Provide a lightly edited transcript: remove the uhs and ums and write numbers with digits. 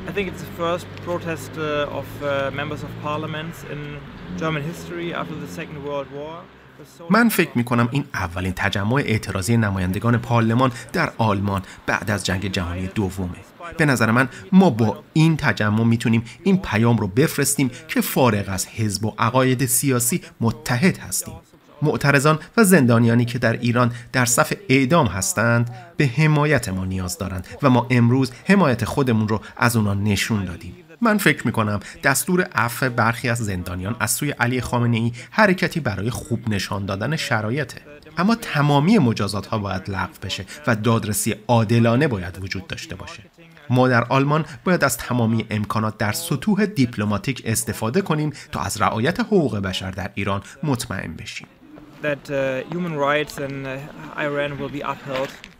I think it's the first protest of members of parliament in German history after the Second World War. من فکر می‌کنم این اولین تجمع اعتراضی نمایندگان پارلمان در آلمان بعد از جنگ جهانی دومه. به نظر من ما با این تجمع میتونیم این پیام رو بفرستیم که فارغ از حزب و عقاید سیاسی متحد هستیم. معترضان و زندانیانی که در ایران در صف اعدام هستند به حمایت ما نیاز دارند و ما امروز حمایت خودمون رو از اونا نشون دادیم. من فکر میکنم دستور عفو برخی از زندانیان از سوی علی خامنه‌ای حرکتی برای خوب نشان دادن شرایطه. اما تمامی مجازات ها باید لغو بشه و دادرسی عادلانه باید وجود داشته باشه. ما در آلمان باید از تمامی امکانات در سطوح دیپلماتیک استفاده کنیم تا از رعایت حقوق بشر در ایران مطمئن بشیم. That human rights in Iran will be upheld.